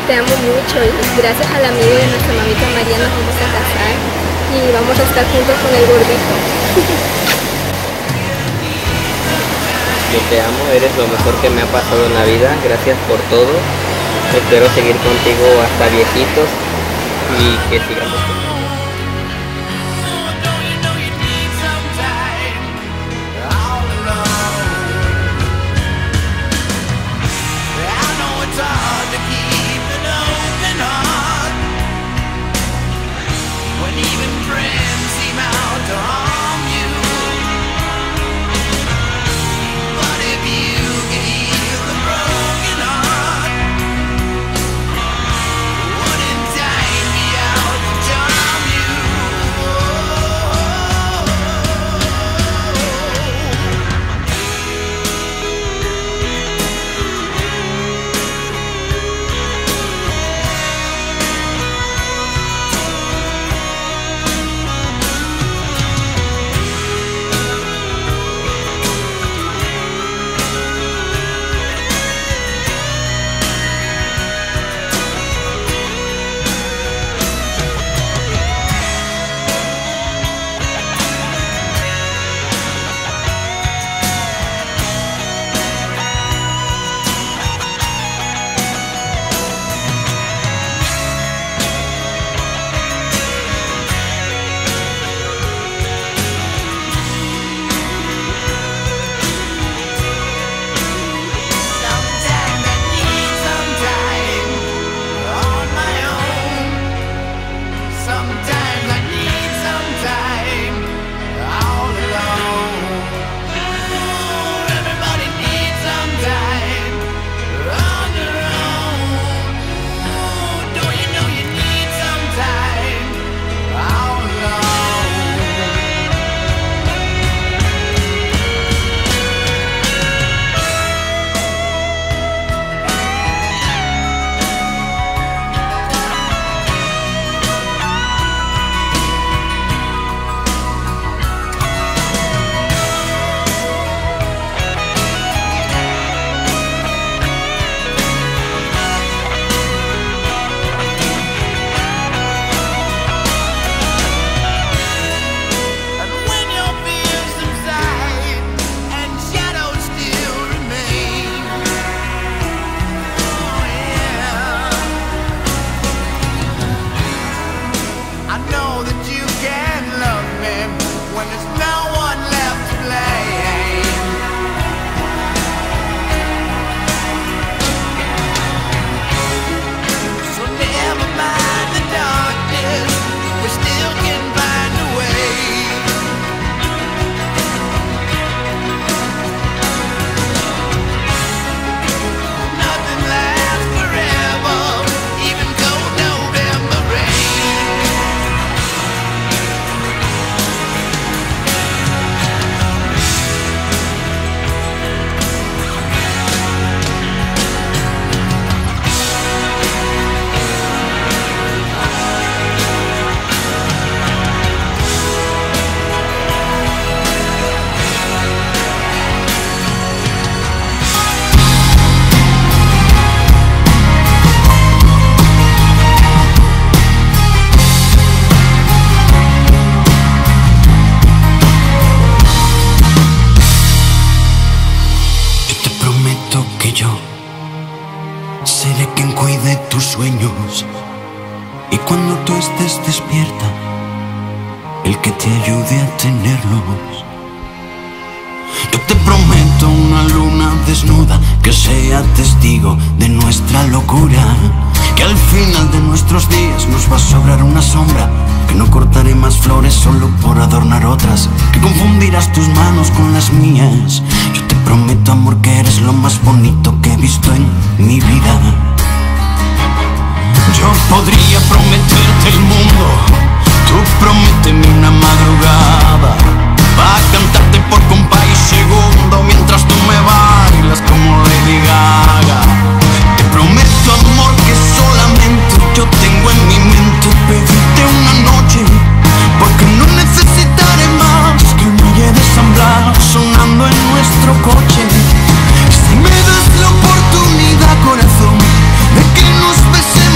te amo mucho y gracias al amigo de nuestra mamita María nos vamos a casar y vamos a estar juntos con el gordito. Yo te amo, eres lo mejor que me ha pasado en la vida, gracias por todo. Espero seguir contigo hasta viejitos y que sigamos. Sueños y cuando tú estés despierta, el que te ayude a tenerlos. Yo te prometo una luna desnuda que sea testigo de nuestra locura, que al final de nuestros días nos va a sobrar una sombra, que no cortaré más flores solo por adornar otras, que confundirás tus manos con las mías. Yo te prometo, amor, que eres lo más bonito que he visto en mi vida. Yo podría prometerte el mundo, tú prométeme una madrugada, pa' cantarte por compás y segundo mientras tú me bailas como Lady Gaga. Te prometo, amor, que solamente yo tengo en mi mente pedirte una noche, porque no necesitaré más que un muelle de San Blas sonando en nuestro coche. Si me das la oportunidad, corazón, de que nos besemos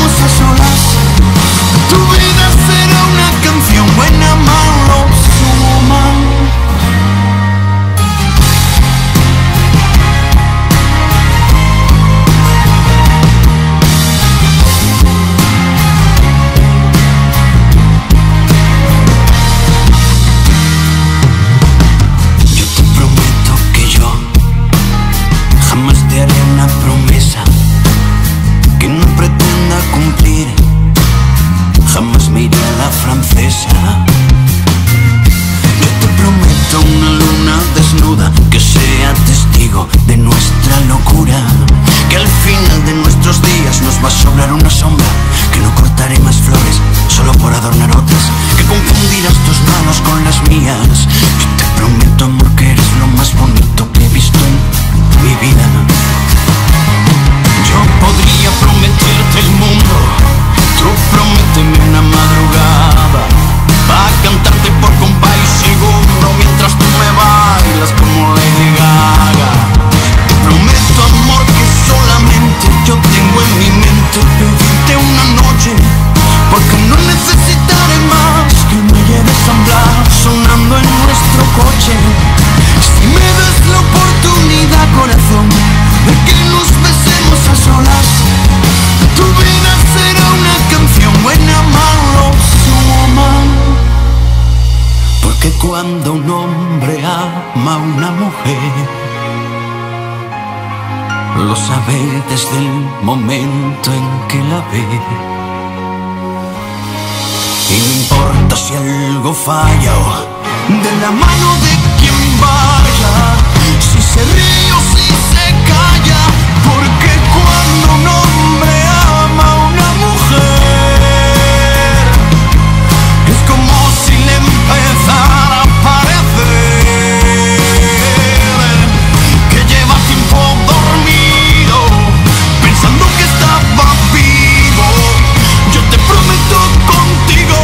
sabe. Lo sabe desde el momento en que la ve. Y no importa si algo falla, de la mano de quien vaya, si se ríe o si se calla, porque cuando un hombre ama a una mujer, es como si le empezara a parecer que lleva tiempo dormido, pensando que estaba vivo. Yo te prometo contigo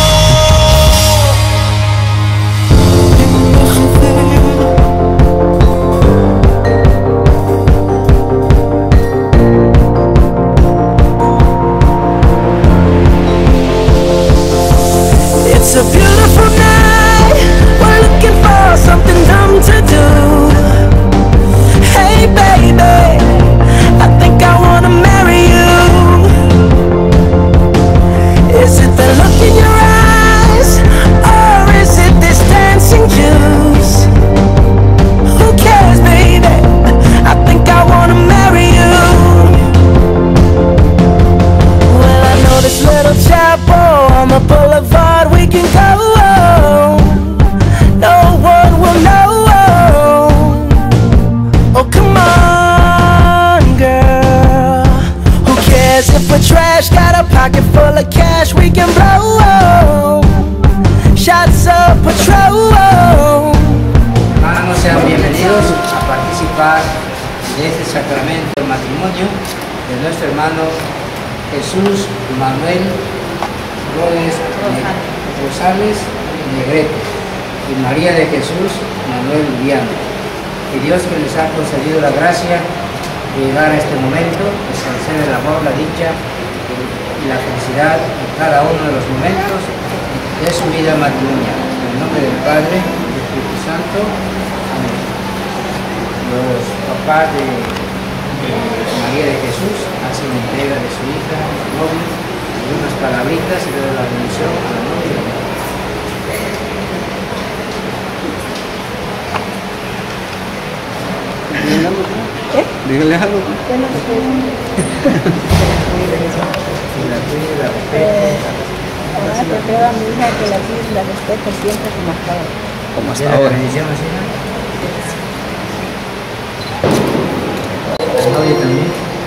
It's a beautiful night, we're looking for something dumb to do. Hey baby, I think I wanna marry you. Is it the look in your eyes, or is it this dancing juice? Who cares baby, I think I wanna marry you. Well, I know this little chapel on the boulevard we can go. No one will know. Oh, come on, girl. Who cares if we're trash? Got a pocket full of cash we can blow. Shots of Patrón. Hermanos, sean bienvenidos a participar de este sacramento del matrimonio de nuestro hermano Jesús Manuel Rosales Negrete y María de Jesús Manuel Viviano. Y Dios, que les ha concedido la gracia de llegar a este momento, establecer el amor, la dicha y la felicidad en cada uno de los momentos de su vida matrimonial. En el nombre del Padre, del Espíritu Santo. Amén. Los papás de María de Jesús hacen entrega de su hija, novio, y unas palabritas y le doy la bendición a la novia. Dígale algo. Ahora prefiero a mi hija que la respete siempre como hasta ahora. Como hasta ahora. La novia también.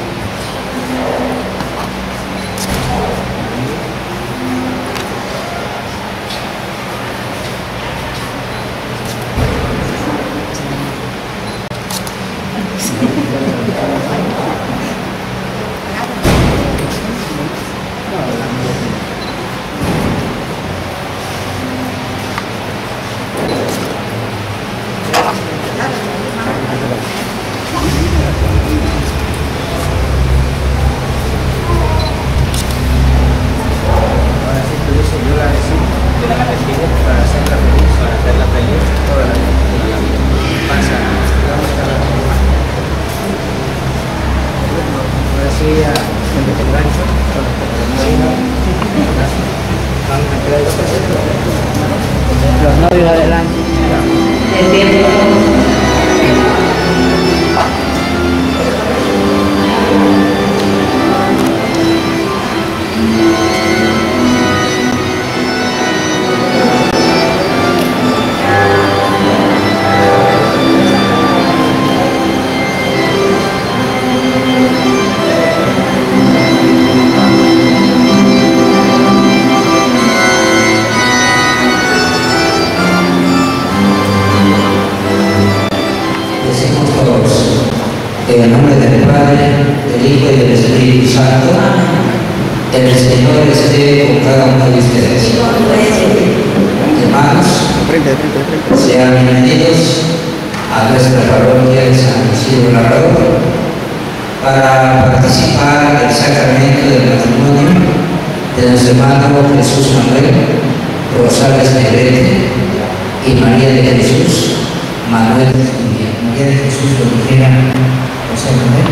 Los novios adelante. El tiempo. En el nombre del Padre, del Hijo y del Espíritu Santo, el Señor esté con cada uno de ustedes. Hermanos, sean bienvenidos a nuestra parroquia de San Isidro Labrador para participar del sacramento del matrimonio de nuestro hermano Jesús Manuel Rosales Negrete y María de Jesús Manuel Viviano. María de Jesús lo dijera José Manuel.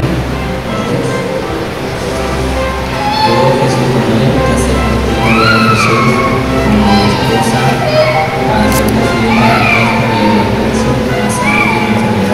Yo, Jesús Manuel, que acepto María de Jesús como esposa para ser fiel a nuestra vida y a salud y enfermedad.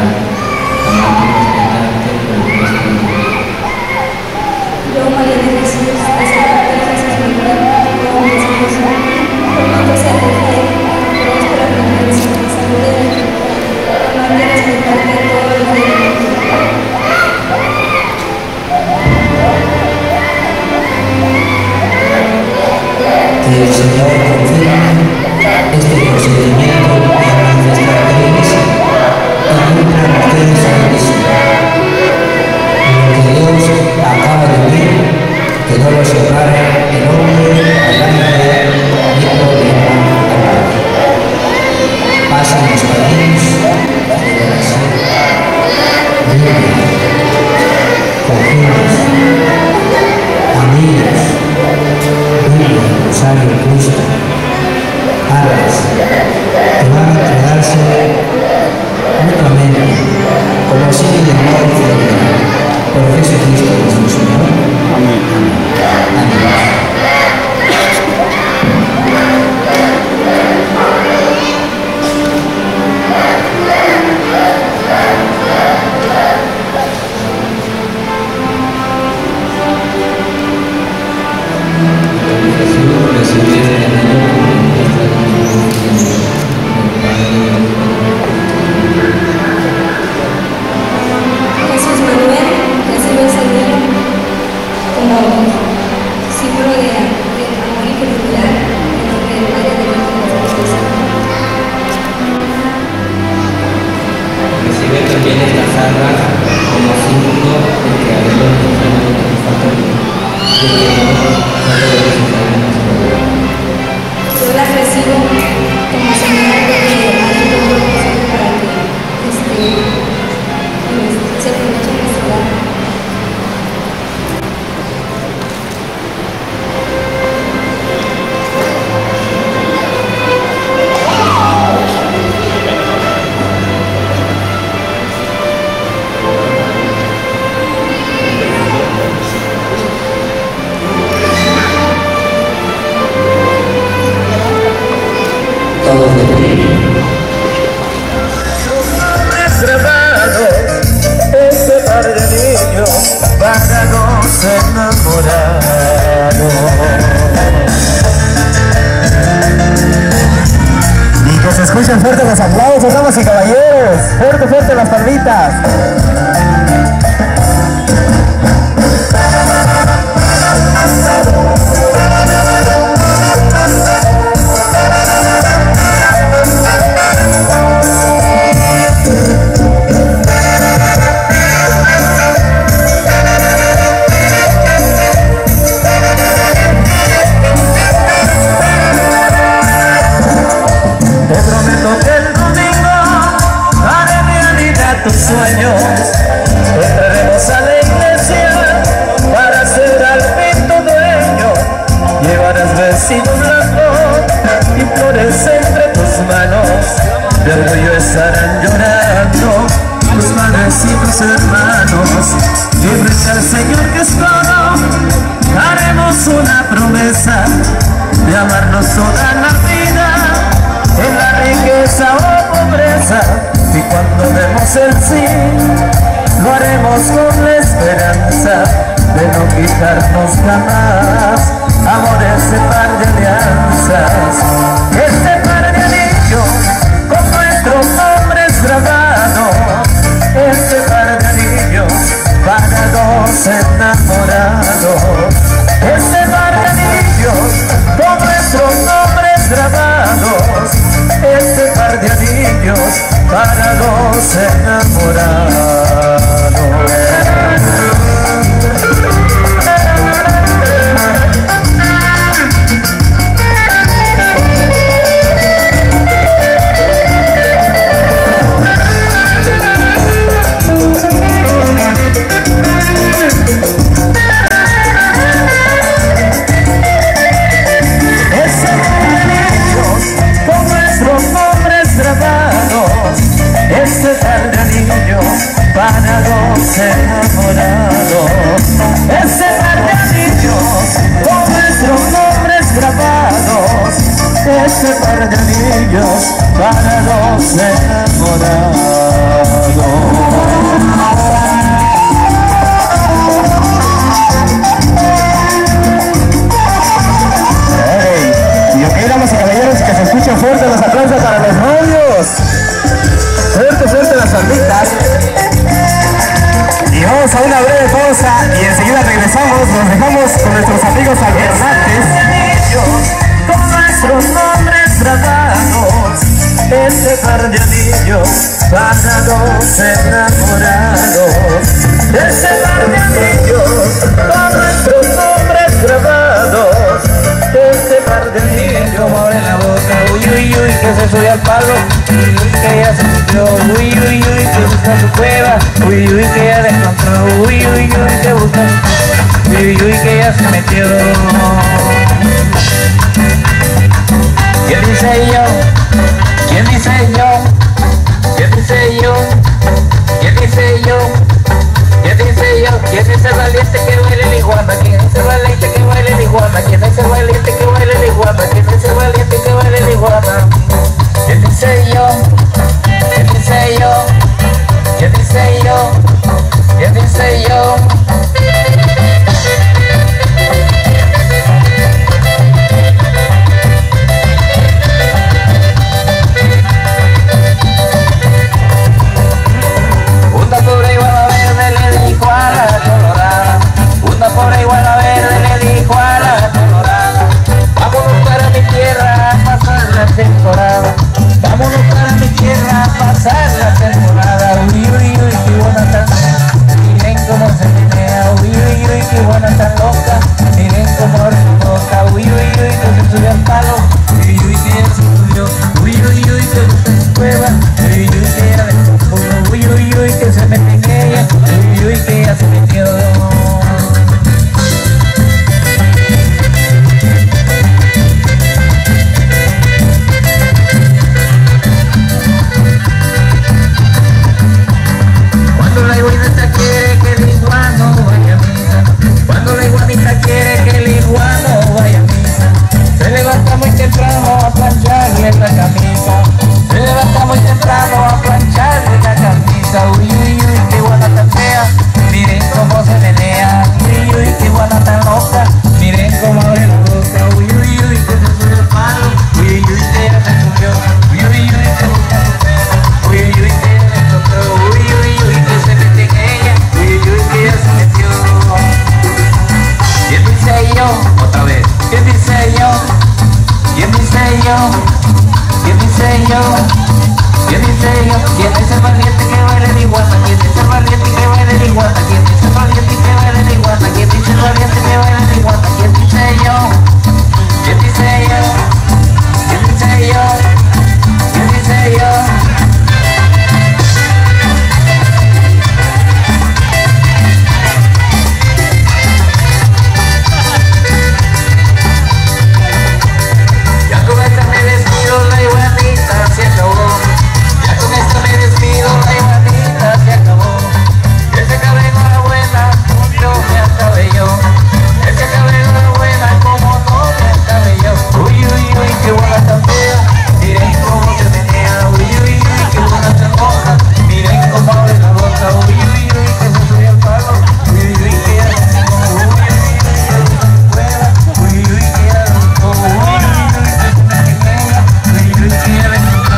también estas armas como símbolo de que a Dios no sabemos lo que está perdiendo, de que no sabemos lo que sabemos. Yo las recibo como señal de que hay un propósito para que se aproveche nuestro lado. Todos de pie. Ese par de niños vagos enamorados. Y que se escuchen fuerte los aplausos, damas y caballeros. Fuerte, fuerte las palmitas. Tus sueños, entraremos a la iglesia para ser al fin tu dueño. Llevarás vestido blanco y flores entre tus manos, de orgullo estarán llorando tus padres y tus hermanos. Y frente al Señor que es todo, haremos una promesa de amarnos toda la vida, en la riqueza o pobreza. Y cuando demos el sí, lo haremos con la esperanza de no quitarnos jamás, amor, ese par de alianzas, este par de anillos con nuestros nombres grabados, este par de anillos para dos enamorados, este par de anillos con nuestros nombres grabados, este par de anillos para dos enamorados. Este par de anillos para dos enamorados, este par de anillos con nuestros nombres grabados, este par de anillos para dos enamorados. Hey, y ok, damas y caballeros, que se escuchen fuerte los aplausos para los novios. Fuerte, fuerte las palmitas. Y vamos a una breve pausa y enseguida regresamos. Nos dejamos con nuestros amigos alternantes. Con nuestros nombres grabados, este par de anillos para dos enamorados. Este par de anillos con nuestros nombres grabados, este par de anillos por en la boca. Uy, uy, uy, que se sube al palo. Uy, uy, que ella se metió. Uy, uy, uy, que busca su cueva. Uy, uy, que ella descontró. Uy, uy, uy, que busca. Uy, uy, uy, que ella se metió. ¿Quién dice yo? ¿Quién dice yo? ¿Quién dice yo? ¿Quién dice yo? ¿Quién dice yo? ¿Quién es el valiente que baila el iguana? ¿Quién es el valiente que baila el iguana? ¿Quién es el valiente que baila el iguana? ¿Quién es el valiente que baila el iguana? ¿Quién dice yo? ¿Quién dice yo? ¿Quién dice yo? ¿Quién dice yo? uy, que se mete en ella, uy, uy, que ya se metió. Cuando la iguanita quiere que el iguano vaya a misa, cuando la iguanita quiere que el iguano vaya a misa, se levanta muy temprano a plancharle la camisa, se levanta muy temprano a plancharle la camisa. Uy, uy, uy, qué iguana tan fea, miren cómo se menea. Uy, uy, qué iguana tan loca, miren cómo abre la boca. Uy, uy, uy, que se subió el palo, uy, uy, que ya se subió. Uy, uy, uy, que busca su pelo, uy, uy, que ya se encontró. Uy, uy, uy, que se mete en ella, uy, uy, que ya se metió. ¿Quién dice yo? Otra vez. ¿Quién dice yo? ¿Quién dice yo? ¿Quién dice yo? ¿Quién dice yo? ¿Quién es el valiente que baila el iguana? ¿Quién es el valiente que baila el iguana? ¿Quién es el valiente que baila el iguana? ¿Quién dice el valiente que baila el iguana? ¿Quién dice yo? ¿Quién dice yo? ¿Quién dice yo? ¿Quién dice yo? Ya con esta me despido, la iguanita se acabó. Ya con esta me despido, la iguanita se acabó. Que se acabe enhorabuena, no me acabe yo. Que se acabe enhorabuena, como no me acabe yo. Uy, uy, uy, qué buena tan fea, miren cómo se menea. Uy, uy, uy, qué buena tan roja, miren cómo abre la boca. Uy, uy, uy, que se subió al palo. Uy, uy, uy, que ya se secó. Uy, uy, uy, que se fuera. Uy, uy, que ya se secó. Uy, uy, uy, que se mete en ella. Uy, uy, que ya se secó.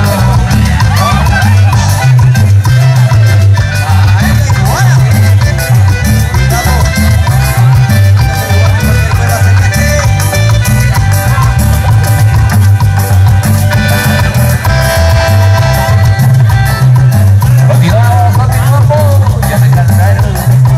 Continuamos, ya me cansaron.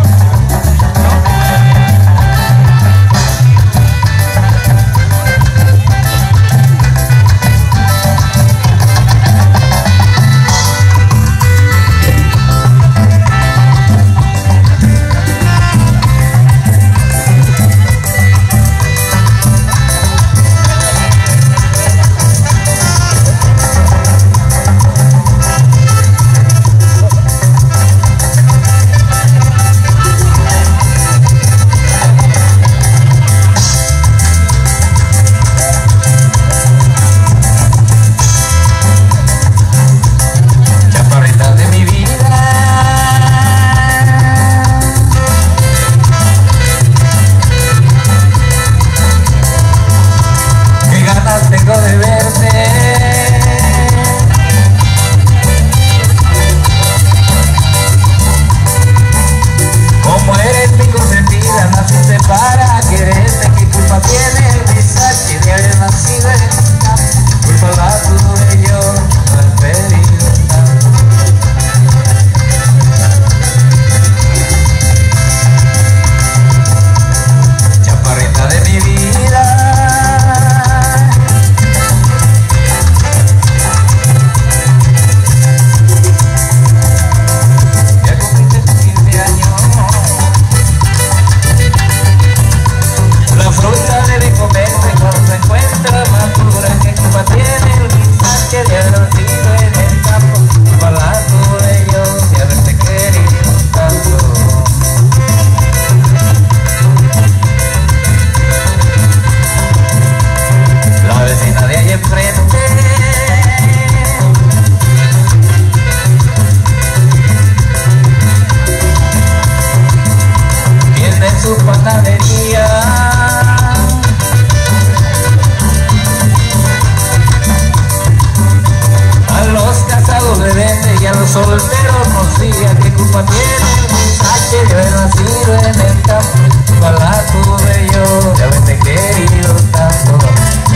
Chaparrita de mi vida, qué ganas tengo de verte. Como eres mi consentida, naciste para quererte. ¿Qué culpa tiene el mensaje de haber nacido en el campo? Culpa la tuve yo, no he pedido tanto. Chaparrita de mi vida, ya cumpliste tus 15 años. La fruta debe comerse cuando se encuentra madura. ¿Qué culpa tiene el mensaje de haber nacido en el campo? Culpa la tuve yo de haberte querido tanto. La vecina de ahí enfrente tiene su panadería. A los casados le vende y a los solteros nos sigue. ¿Qué culpa tiene el mensaje de haber nacido en el campo? Culpa la tuve yo de haberte querido tanto.